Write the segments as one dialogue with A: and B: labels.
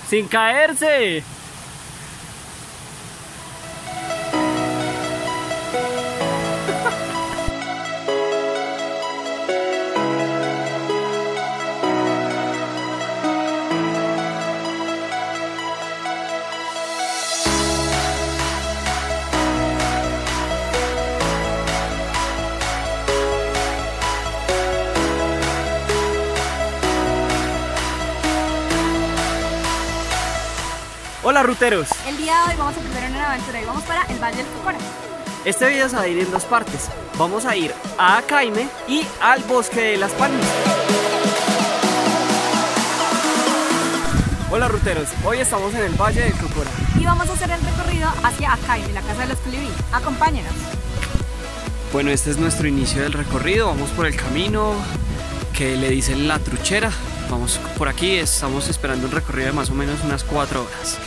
A: ¡Sin caerse! Hola ruteros,
B: el día de hoy vamos a empezar una aventura y vamos para el Valle del Cocora.
A: Este video se va a ir en dos partes. Vamos a ir a Acaime y al Bosque de las Palmas. Hola ruteros, hoy estamos en el Valle del Cocora
B: y vamos a hacer el recorrido hacia Acaime, la casa de los colibrí. Acompáñenos.
A: Bueno, este es nuestro inicio del recorrido. Vamos por el camino que le dicen la truchera. Vamos por aquí, estamos esperando un recorrido de más o menos unas 4 horas.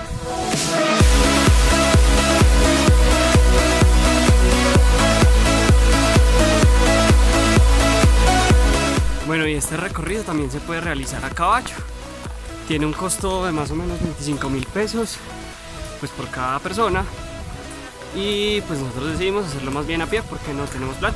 A: Bueno, y este recorrido también se puede realizar a caballo. Tiene un costo de más o menos 25.000 pesos pues por cada persona. Y pues nosotros decidimos hacerlo más bien a pie porque no tenemos plata.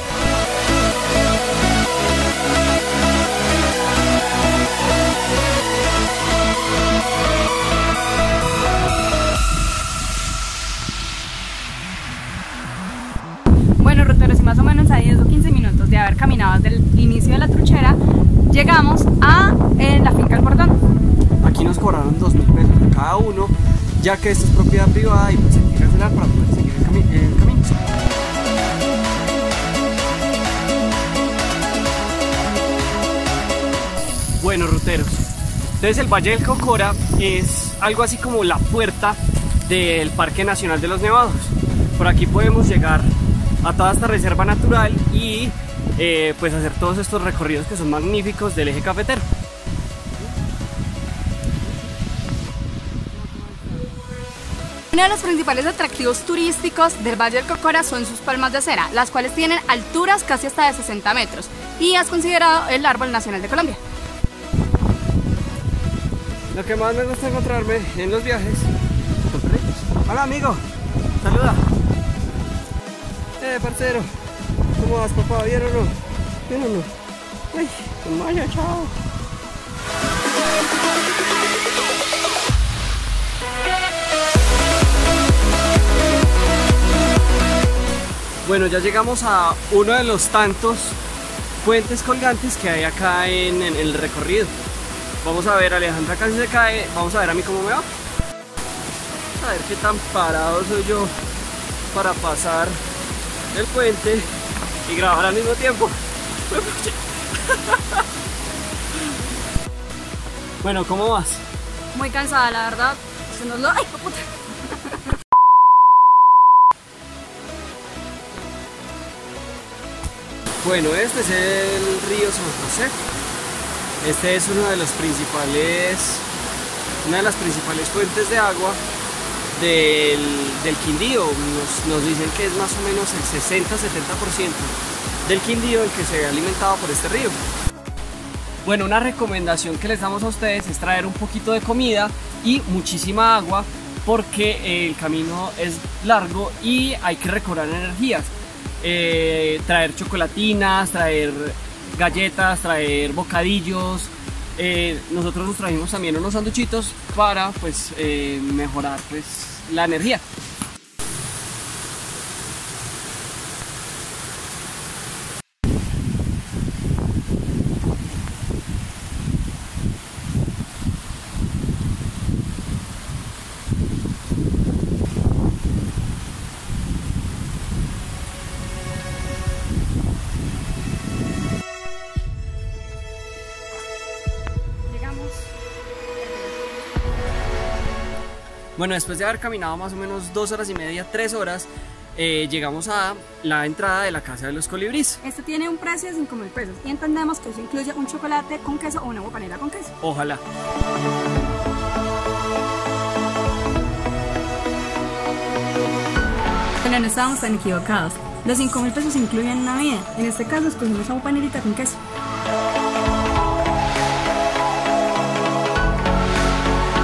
B: Bueno ruteros, y más o menos a 10 o 15 minutos de haber caminado desde el inicio de la truchera, llegamos a la finca El Bordón.
A: Aquí nos cobraron 2.000 pesos de cada uno, ya que esto es propiedad privada y pues hay que cancelar para poder seguir el camino. Bueno ruteros, entonces el Valle del Cocora es algo así como la puerta del Parque Nacional de los Nevados. Por aquí podemos llegar a toda esta reserva natural y pues hacer todos estos recorridos que son magníficos del eje cafetero.
B: Uno de los principales atractivos turísticos del Valle del Cocora son sus palmas de acera, las cuales tienen alturas casi hasta de 60 metros y es considerado el árbol nacional de Colombia.
A: Lo que más me gusta encontrarme en los viajes son perritos. Hola amigo, saluda. Parcero, ¿cómo vas papá? ¿Bien o no? ¿Bien o no? Ay, vaya, chao. Bueno, ya llegamos a uno de los tantos puentes colgantes que hay acá en el recorrido. Vamos a ver, Alejandra casi se cae, vamos a ver a mí cómo me va. A ver qué tan parado soy yo para pasar el puente y grabar al mismo tiempo. Bueno, ¿cómo vas?
B: Muy cansada, la verdad. Se nos lo... ¡Ay, puta!
A: Bueno, este es el río San José. Este es una de las principales fuentes de agua del Quindío. Nos dicen que es más o menos el 60-70% del Quindío el que se ve alimentado por este río. Bueno, una recomendación que les damos a ustedes es traer un poquito de comida y muchísima agua porque el camino es largo y hay que recobrar energías. Traer chocolatinas, traer galletas, traer bocadillos. Nosotros nos trajimos también unos sanduchitos para pues mejorar pues la energía. Bueno, después de haber caminado más o menos 2 horas y media, 3 horas, llegamos a la entrada de la casa de los colibríes.
B: Este tiene un precio de 5.000 pesos y entendemos que eso incluye un chocolate con queso o una bocanera con queso.
A: Ojalá.
B: Pero no estábamos tan equivocados. Los 5.000 pesos incluyen una vida. En este caso escogimos una bocanerita con queso.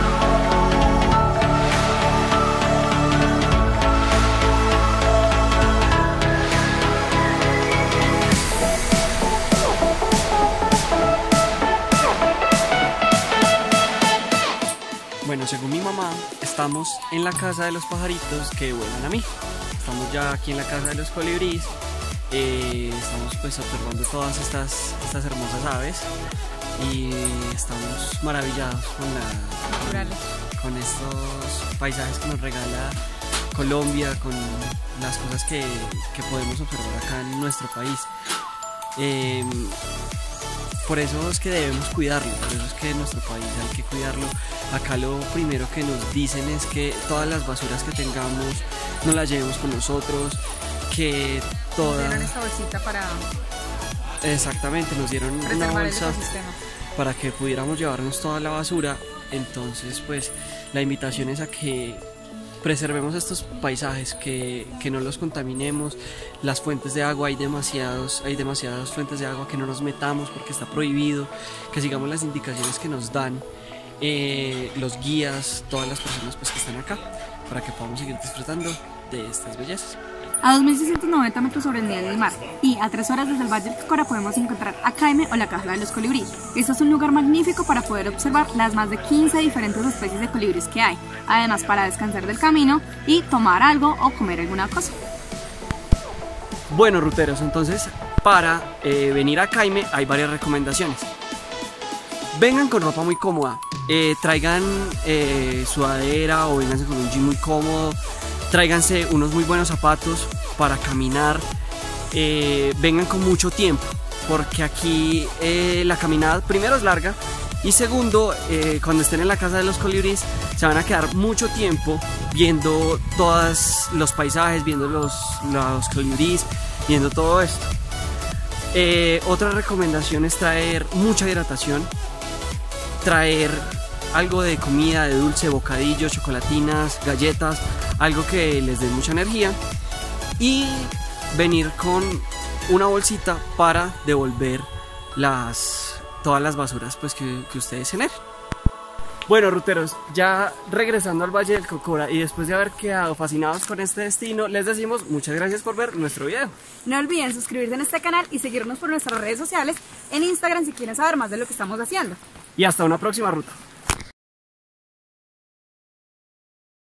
A: bueno, según mi mamá, estamos en la casa de los pajaritos que vuelan a mí. Estamos ya aquí en la casa de los colibríes. Estamos pues observando todas estas hermosas aves y estamos maravillados con estos paisajes que nos regala Colombia, con las cosas que podemos observar acá en nuestro país. Por eso es que debemos cuidarlo, por eso es que en nuestro país hay que cuidarlo. Acá lo primero que nos dicen es que todas las basuras que tengamos no las llevemos con nosotros, que toda...
B: Nos dieron esta bolsita para...
A: Exactamente, nos dieron una bolsa para que pudiéramos llevarnos toda la basura. Entonces pues la invitación es a que preservemos estos paisajes, que no los contaminemos. Las fuentes de agua, hay demasiadas fuentes de agua, que no nos metamos porque está prohibido, que sigamos las indicaciones que nos dan los guías, todas las personas pues que están acá, para que podamos seguir disfrutando de estas bellezas.
B: A 2.690 metros sobre el nivel del mar y a 3 horas desde el Valle del Cocora podemos encontrar a Caime o la Caja de los Colibríes. Este es un lugar magnífico para poder observar las más de 15 diferentes especies de colibríes que hay, además para descansar del camino y tomar algo o comer alguna cosa.
A: Bueno, ruteros, entonces para venir a Caime hay varias recomendaciones. Vengan con ropa muy cómoda, traigan sudadera o vénganse con un jean muy cómodo. Tráiganse unos muy buenos zapatos para caminar, vengan con mucho tiempo, porque aquí la caminada primero es larga y segundo, cuando estén en la casa de los colibríes se van a quedar mucho tiempo viendo todos los paisajes, viendo los colibríes, viendo todo esto. Otra recomendación es traer mucha hidratación, traer algo de comida, de dulce, bocadillos, chocolatinas, galletas, algo que les dé mucha energía, y venir con una bolsita para devolver todas las basuras pues que ustedes generen. Bueno, ruteros, ya regresando al Valle del Cocora y después de haber quedado fascinados con este destino, les decimos muchas gracias por ver nuestro video.
B: No olviden suscribirse en este canal y seguirnos por nuestras redes sociales en Instagram si quieren saber más de lo que estamos haciendo.
A: Y hasta una próxima ruta.